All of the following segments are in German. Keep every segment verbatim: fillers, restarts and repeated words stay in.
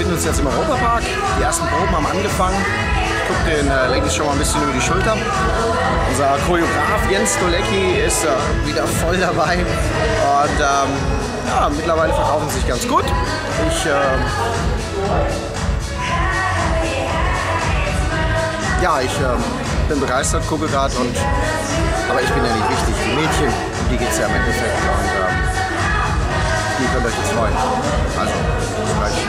befinden uns jetzt im Europapark. Die ersten Proben haben angefangen. Ich gucke den äh, Ladies schon mal ein bisschen über die Schulter. Unser Choreograf Jens Stolecki ist äh, wieder voll dabei. Und ähm, ja, mittlerweile verkaufen sie sich ganz gut. Ich äh, ja, ich äh, bin begeistert, gucke gerade und aber ich bin ja nicht wichtig. Die Mädchen, um die geht es ja im Endeffekt. Und ähm, die könnt euch jetzt freuen. Also, bis gleich.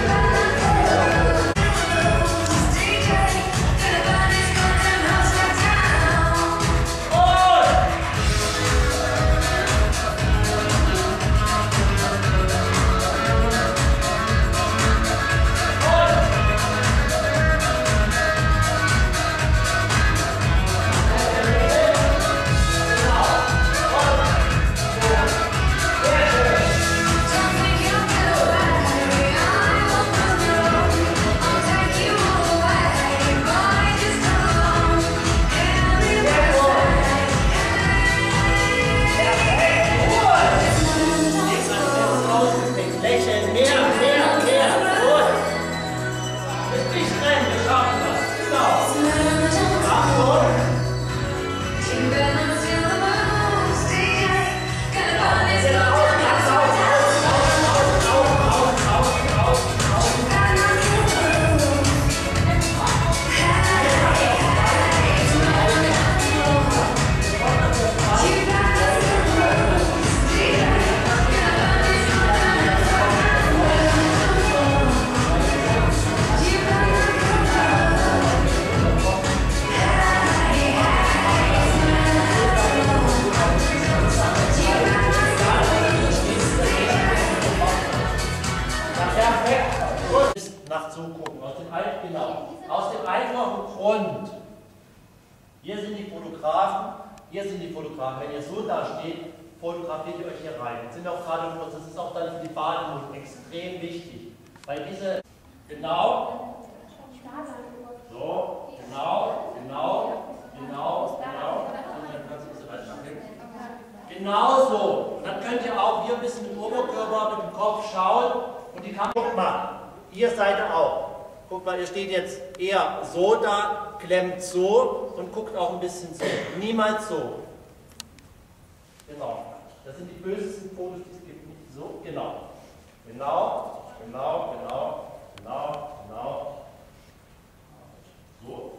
Nach zugucken, aus dem, Alt, genau, aus dem einfachen Grund. Hier sind die Fotografen, hier sind die Fotografen. Wenn ihr so da steht, fotografiert ihr euch hier rein. Das sind auch gerade für uns, das ist auch dann für die Bademutten extrem wichtig. Weil diese, genau, so, genau, genau, genau, genau, genau so. Und dann könnt ihr auch hier ein bisschen mit dem Oberkörper, mit dem Kopf schauen und die Kamera, guckt mal. Ihr seid auch. Guckt mal, ihr steht jetzt eher so da, klemmt so und guckt auch ein bisschen so. Niemals so. Genau. Das sind die bösesten Fotos, die es gibt. Nicht so. Genau. Genau, genau, genau, genau, genau. So.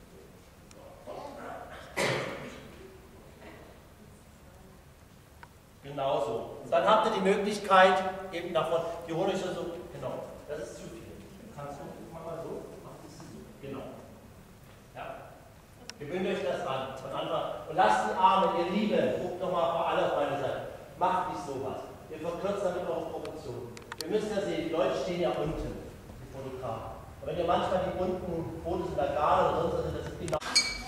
Genau so. Und dann habt ihr die Möglichkeit, eben nach vorne, die holen euch so, genau. Das ist zu viel. Kannst du, mach mal so, mach das so. Genau. Ja. Gewöhnt euch das an. Von Anfang. Und lasst die Arme, ihr Lieben, guckt nochmal für alle auf meine Seite. Macht nicht sowas. Ihr verkürzt damit eure Proportionen. Ihr müsst ja sehen, die Leute stehen ja unten, die Fotografen. Und wenn ihr manchmal die unten Fotos in der Garde oder sonst was sind, das ist genau.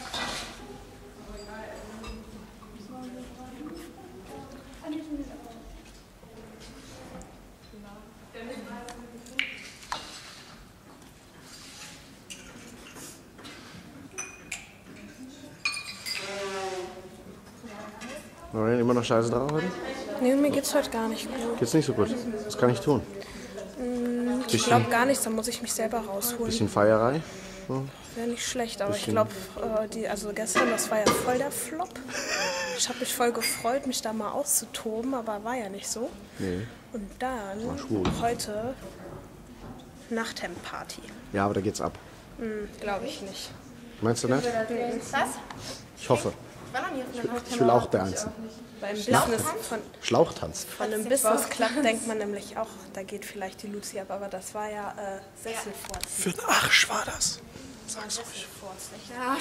Nein, immer noch scheiße drauf heute? Nee, mir geht's heute gar nicht gut. Geht's nicht so gut? Was kann ich tun? Mm, ich glaube gar nichts, da muss ich mich selber rausholen. Bisschen Feierei? Hm. Wäre nicht schlecht, aber bisschen. ich glaube, äh, die, also gestern, das war ja voll der Flop. Ich habe mich voll gefreut, mich da mal auszutoben, aber war ja nicht so. Nee. Und dann heute Nachthemdparty. Ja, aber da geht's ab. Hm, glaube ich nicht. Meinst du nicht? Was? Ich hoffe. Ich war noch nie auf einer Nachthemdparty. Ich will auch tanzen. Beim Business von, Schlauchtanz. von einem Business Club denkt man nämlich auch, da geht vielleicht die Luzi ab, aber das war ja äh, Sesselfurzen. Für den Arsch war das. Sag's ruhig. Ja.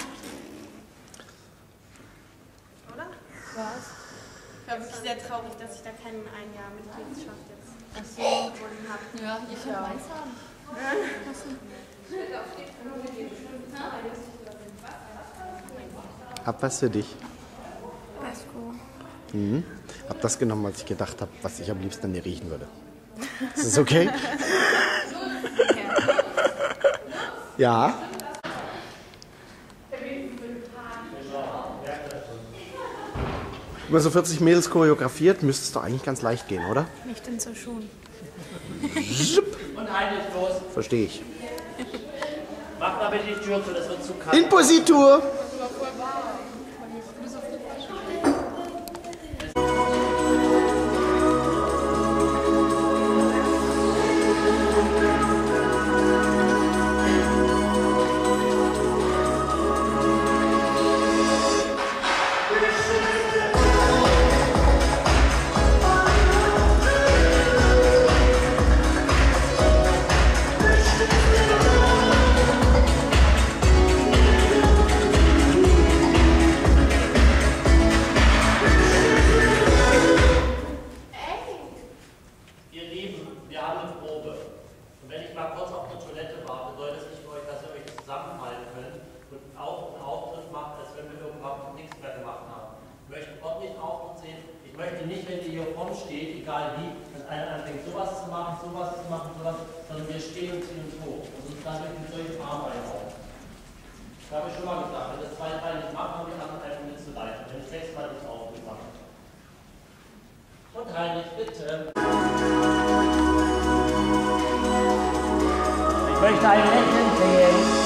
Oder? Was? Ich war wirklich sehr traurig, dass ich da kein ein Jahr Mitgliedschaft jetzt Ach so. gewonnen habe. Ja, ich will meins haben. Hab was für dich. Esco. Mhm. Hab das genommen, was ich gedacht habe, was ich am liebsten an dir riechen würde. Ist das okay? Ja. Über so vierzig Mädels choreografiert, müsste es doch eigentlich ganz leicht gehen, oder? Ich denke so schon. Und Heinrich, los. Verstehe ich. Mach mal bitte die Tür zu, das wird zu kalt. Inpositur! Ich möchte ein Lächeln sehen.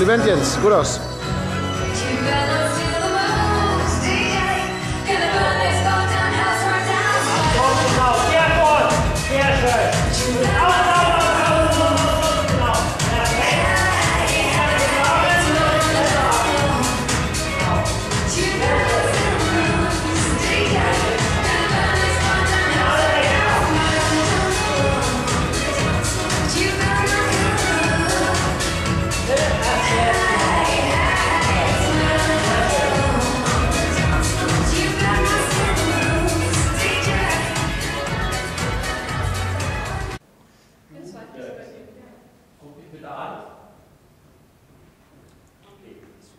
Kompliment, Jens. Gut aus. Guck mich bitte an. Okay.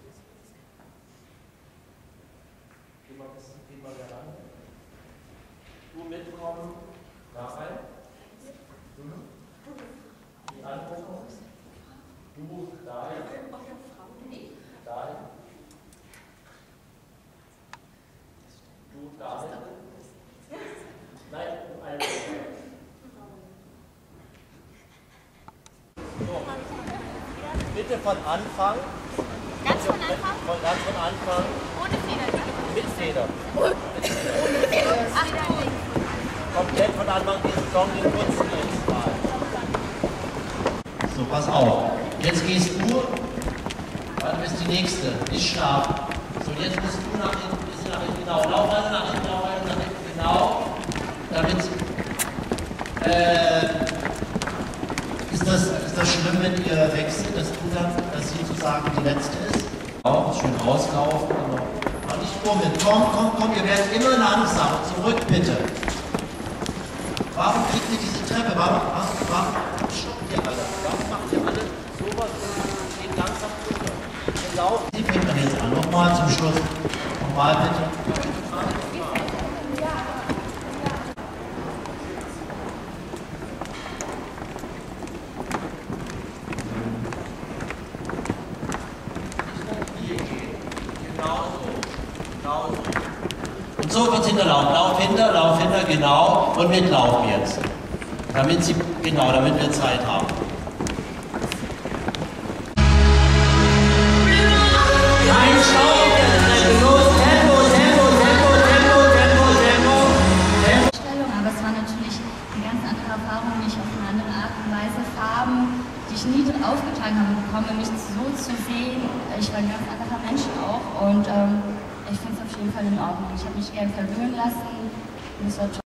Geh mal ein bisschen, geh mal heran. Du mitkommen. Da rein. Die angucken. Du dahin. Dahin. Du dahin. Nein, du ein. So. Bitte von Anfang. Ganz von Anfang? Von ganz von Anfang. Ohne Feder. Mit Feder. Achtung! Komplett von Anfang diesen Song den kurzen Mal. So, pass auf. Jetzt gehst du. Dann bist die nächste. Nicht schlafen. So, jetzt musst du nach hinten, bisschen nach hinten, genau. Lauf also nach hinten, lauf also nach hinten, genau. Damit. Äh, ist das, ist das schlimm, wenn ihr wechselt, dass du dann, dass sie sozusagen die letzte ist? Auch schön rauslaufen. Aber nicht vor mir. Komm, komm, komm, ihr werdet immer langsamer. Zurück, bitte. Warum kriegt ihr diese Treppe? Warum, warum, warum stoppt ihr alle? Warum macht ihr alle sowas und geht langsam runter? Ihr lauft. Die fängt man jetzt an. Nochmal zum Schluss. Nochmal bitte. Und so wird es hinterlaufen. Lauf hinter, lauf hinter, genau. Und mitlaufen jetzt. Damit sie, genau, damit wir Zeit haben. Kein Stau, los, Tempo, Tempo, Tempo, Tempo, Tempo, Tempo, Tempo. Aber es war natürlich eine ganz andere Erfahrung, mich auf eine andere Art und Weise Farben, die ich nie aufgetragen habe, bekommen, mich so zu sehen. Ich war ein ganz anderer Mensch auch und ähm, ich finde es auf jeden Fall in Ordnung. Ich habe mich gern verwöhnen lassen und es war toll.